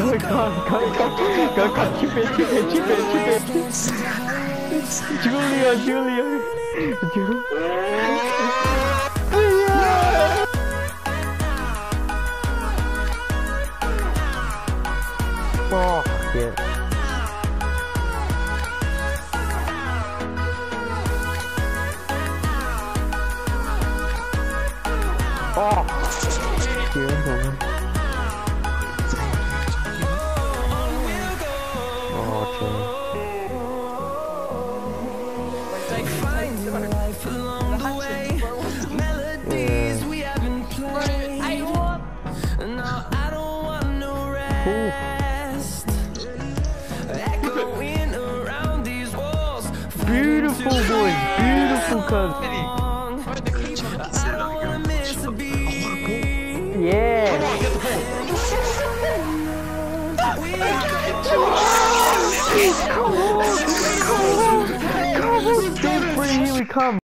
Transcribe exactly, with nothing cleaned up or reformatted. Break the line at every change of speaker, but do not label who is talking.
my god, go, go, go, go, chip it, chip it, chip it, chip it. Julia, Julia. Julia. Oh, yeah. Oh, here, over. Oh, okay.
Like find your life along the way. Melodies we haven't played. No, I don't want no rest. Echoing around these walls.
Beautiful boys, beautiful cuz. Yeah. Come on, come on, come on, come on, here we come.